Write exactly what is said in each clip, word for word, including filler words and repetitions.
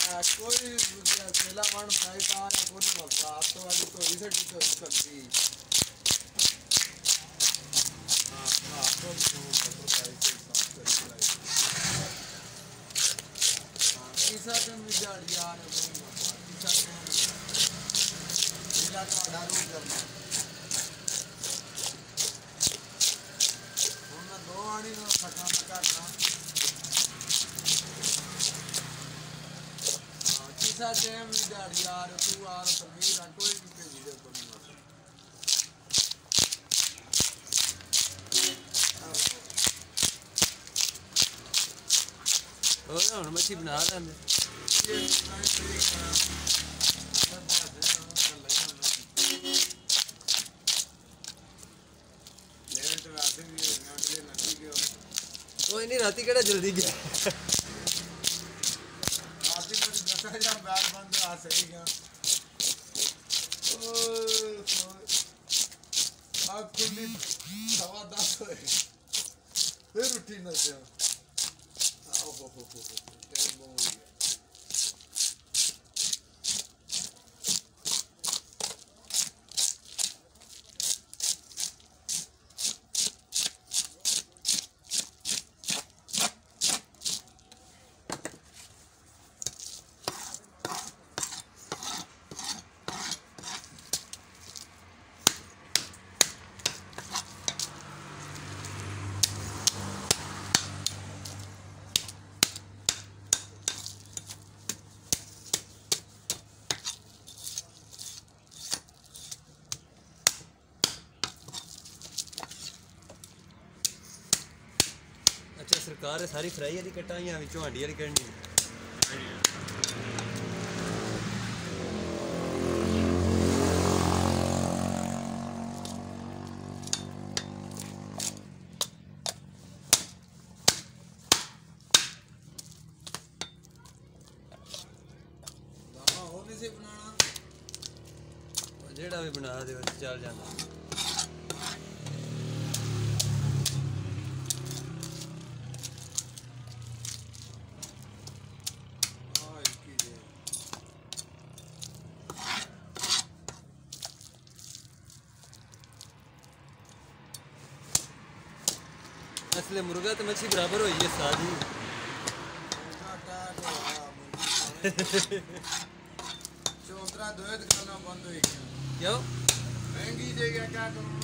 कोई केला one fry पार कोई मसला आप तो वाली तो इसे तो करती हां हां तो तो फ्राई से साफ कर लाई हां किसा दिन विचार यार कोई मसला किसा दिन मेरा तो डालो करना हम दो आनी ना खटा करना किसा टाइम यार यार तू यार तमीर कोई भी भेज दे कोई ओ ना हम मच्छी बना रहे हैं ये तो इन्हीं राती केड़ा जल्दी गया बैग बंद आ सही गया आग खुली सवा दस होए फिर उठी न से आओ हो हो हो टाइम बहुत हो गया अच्छा सरकार है सारी फ्राई वाली कटाइयां विचों हड्डी वाली करनी दाना होने से बनाना जेड़ा भी बना दे चल जाना असले मुर्गा तो मच्छी बराबर हो है सादी चौंतरा दोयत करना बंद हो गया क्यों महंगी जगह क्या करूं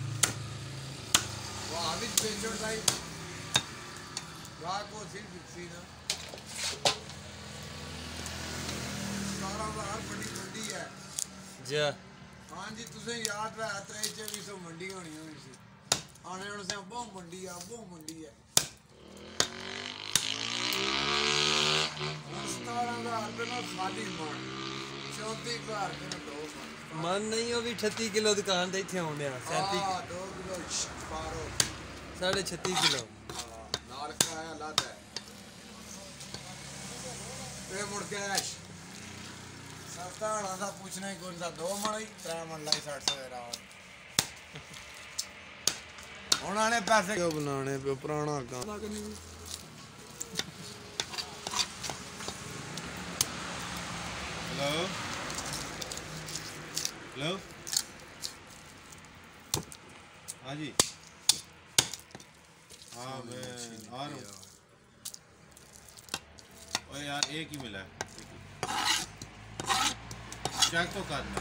वो अभी पेशेंट भाई गाय को सिर्फ बिकसी ना सारा बाहर बड़ी मंडी है जा हां जी तुझे याद है त्रे चौबीस सौ मंडी होनी हुई सी आने वाले से बहुत मंडी है बहुत मंडी है सतारह हजार रुपये में खाली मन चौंतीस हजार रुपये में दो मन नहीं हो भी छत्तीस किलो दुकान ते इत्थे आउंदे आ सैंतीस दो किलो पारो साढ़े छत्तीस किलो नाल कराया लाद है ते मुड़ के ऐश सस्ता वाला पूछना ही कौन सा दो मन ही त्रै मन लाई साठ सौ राव उन्होंने पैसे क्यों बनाने पे पुराना काम हेलो हेलो हाँ जी हाँ मैं आ रहा हूँ ओए यार एक ही मिला है चेक तो करना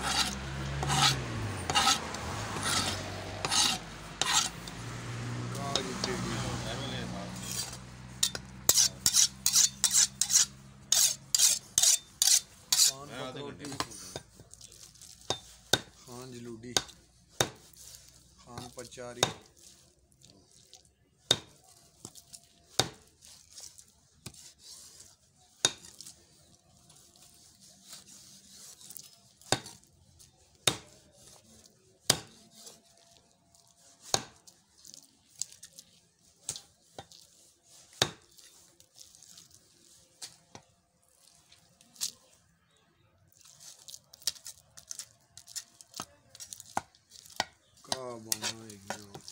खान जलूडी खान पचारी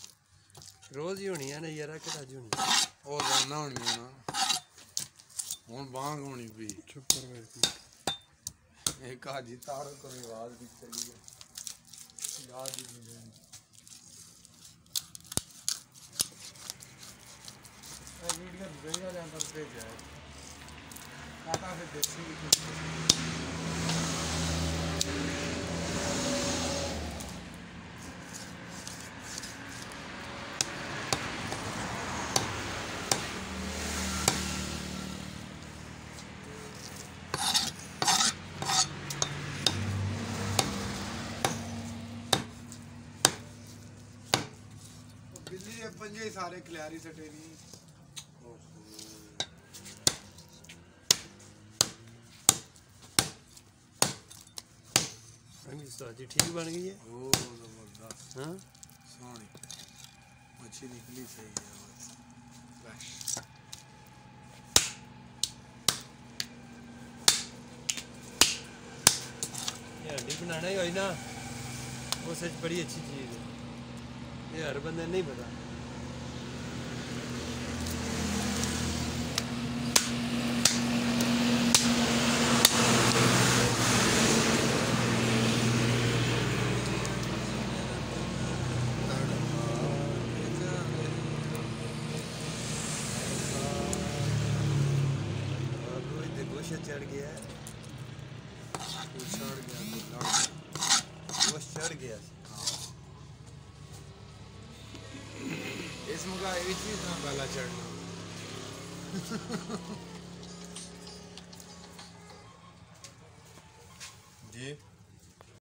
रोज ही होनी है ना यार कि अज होनी और रोना होनी है ना ਹੁਣ ਬਾਂਗ ਹੋਣੀ ਵੀ चुप कर गए एक हाजी तार को आवाज भी चली है याद ही नहीं रहनी ये वीडियो भेजा जाए पर भेजा है काटा से देसी बिल्ली ये पंजे सारे खिलाड़ी सटे नहीं सब्जी ठीक बन गई है। ओ जबरदस्त हाँ सोनी मच्छी निकली सही है बस फ्रेश ये हंडी बनाना ही हो ना वो सच बड़ी अच्छी चीज़ है, ये हर बंदे नहीं पता। चढ़ गया है चढ़ गया वो चढ़ गया इसमें का एक चीज ना पहला चढ़ना जी